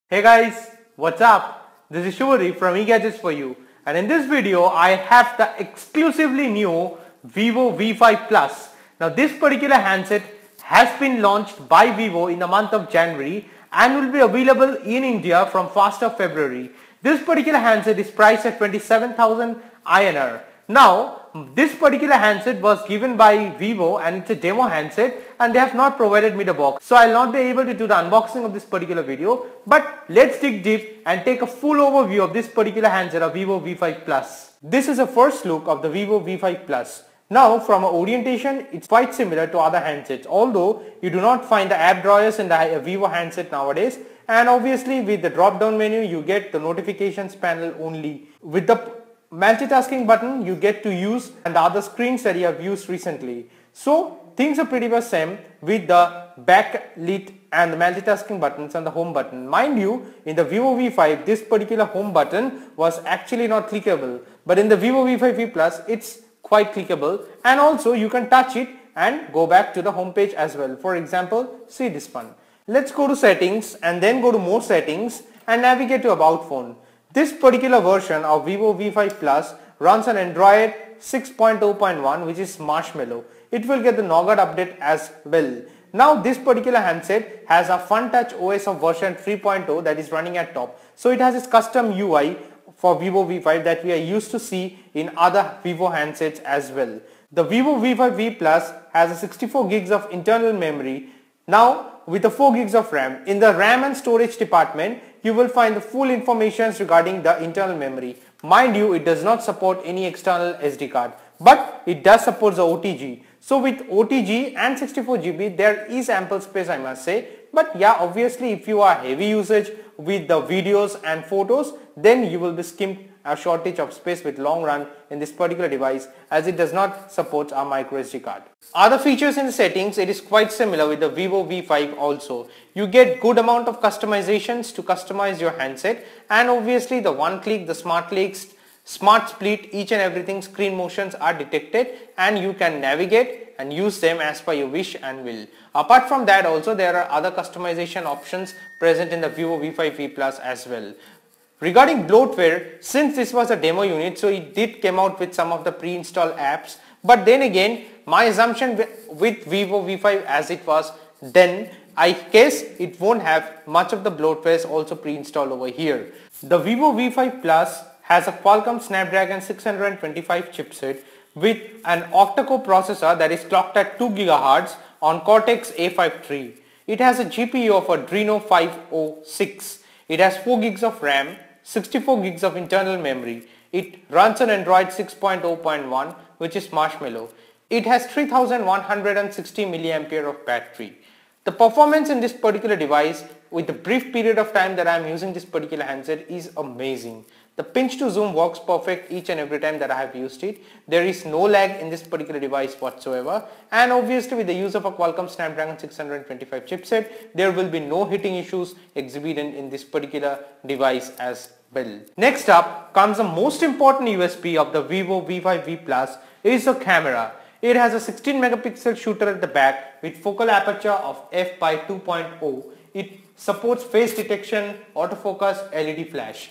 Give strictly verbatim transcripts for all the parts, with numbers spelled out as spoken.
Hey guys, what's up? This is Shuri from eGadgets for you, and in this video I have the exclusively new Vivo V five Plus. Now this particular handset has been launched by Vivo in the month of January and will be available in India from first of February. This particular handset is priced at twenty-seven thousand I N R. Now this particular handset was given by Vivo and it's a demo handset and they have not provided me the box. So I'll not be able to do the unboxing of this particular video, but let's dig deep and take a full overview of this particular handset of Vivo V five Plus. This is a first look of the Vivo V five Plus. Now from a orientation it's quite similar to other handsets, although you do not find the app drawers in the Vivo handset nowadays, and obviously with the drop down menu you get the notifications panel only. With the multitasking button you get to use and the other screens that you have used recently. So things are pretty much same with the backlit and the multitasking buttons and the home button. Mind you, in the Vivo V five this particular home button was actually not clickable, but in the Vivo V five V Plus it's quite clickable, and also you can touch it and go back to the home page as well. For example, see this one. Let's go to settings and then go to more settings and navigate to about phone. This particular version of Vivo V five Plus runs on Android six point oh point one, which is Marshmallow. It will get the Nougat update as well. Now this particular handset has a FunTouch O S of version three point oh that is running at top. So it has its custom U I for Vivo V five that we are used to see in other Vivo handsets as well. The Vivo V five V Plus has a sixty-four gigs of internal memory. Now with the four gigs of RAM. In the RAM and storage department you will find the full information regarding the internal memory. Mind you, it does not support any external S D card, but it does support the O T G. So with O T G and sixty-four G B there is ample space, I must say. But yeah, obviously if you are heavy usage with the videos and photos, then you will be skimped a shortage of space with long run in this particular device, as it does not support a micro S D card. Other features in the settings, it is quite similar with the Vivo V five also. You get good amount of customizations to customize your handset, and obviously the one click, the smart clicks, smart split, each and everything screen motions are detected and you can navigate and use them as per your wish and will. Apart from that also there are other customization options present in the Vivo V five V Plus as well. Regarding bloatware, since this was a demo unit, so it did come out with some of the pre-installed apps, but then again my assumption with Vivo V five as it was then, I guess it won't have much of the bloatwares also pre-installed over here. The Vivo V five Plus has a Qualcomm Snapdragon six twenty-five chipset with an octa-core processor that is clocked at two gigahertz on Cortex A fifty-three. It has a G P U of Adreno five oh six. It has four gigs of RAM, sixty-four gigs of internal memory. It runs on Android six point oh point one, which is Marshmallow. It has three thousand one hundred sixty milliamp hour of battery. The performance in this particular device with the brief period of time that I am using this particular handset is amazing. The pinch to zoom works perfect each and every time that I have used it. There is no lag in this particular device whatsoever, and obviously with the use of a Qualcomm Snapdragon six twenty-five chipset there will be no hitting issues exhibited in this particular device as well. Next up comes the most important U S P of the Vivo V five V Plus is the camera. It has a sixteen megapixel shooter at the back with focal aperture of f by two point oh. It supports face detection, autofocus, L E D flash.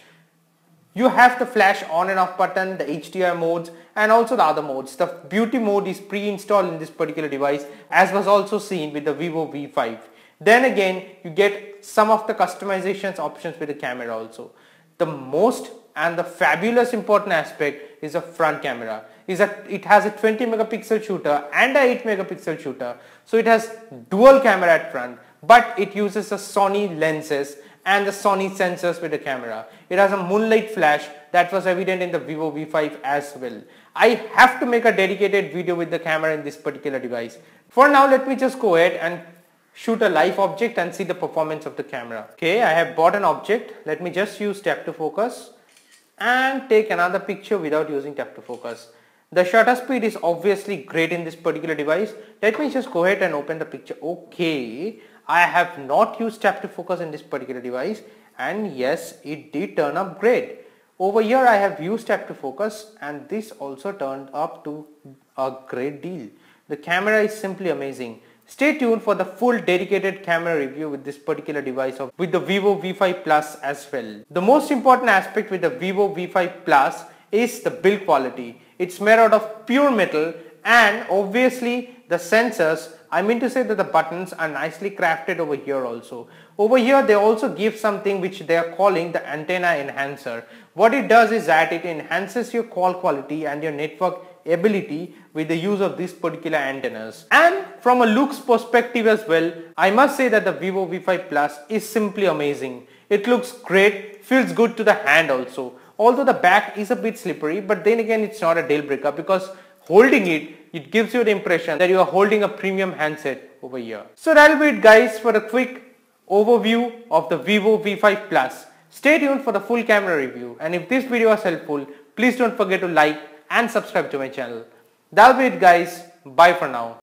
You have the flash on and off button, the H D R modes, and also the other modes. The beauty mode is pre-installed in this particular device, as was also seen with the Vivo V five. Then again you get some of the customizations options with the camera also. The most and the fabulous important aspect is the front camera. Is that it has a twenty megapixel shooter and a eight megapixel shooter. So it has dual camera at front, but it uses the Sony lenses and the Sony sensors with the camera. It has a moonlight flash that was evident in the Vivo V five as well. I have to make a dedicated video with the camera in this particular device. For now, let me just go ahead and shoot a live object and see the performance of the camera. Okay, I have bought an object. Let me just use tap to focus and take another picture without using tap to focus. The shutter speed is obviously great in this particular device. Let me just go ahead and open the picture. Okay, I have not used tap to focus in this particular device, and yes, it did turn up great. Over here I have used tap to focus and this also turned up to a great deal. The camera is simply amazing. stay tuned for the full dedicated camera review with this particular device of with the Vivo V five Plus as well. The most important aspect with the Vivo V five Plus is the build quality. It's made out of pure metal, and obviously the sensors, I mean to say that the buttons are nicely crafted over here also. Over here they also give something which they are calling the antenna enhancer. What it does is that it enhances your call quality and your network ability with the use of these particular antennas. And from a looks perspective as well, I must say that the Vivo V five Plus is simply amazing. It looks great, feels good to the hand also. Although the back is a bit slippery, but then again it's not a deal breaker, because holding it, it gives you the impression that you are holding a premium handset over here. So that'll be it guys for a quick overview of the Vivo V five Plus. Stay tuned for the full camera review, and if this video was helpful, please don't forget to like and subscribe to my channel. That'll be it guys. Bye for now.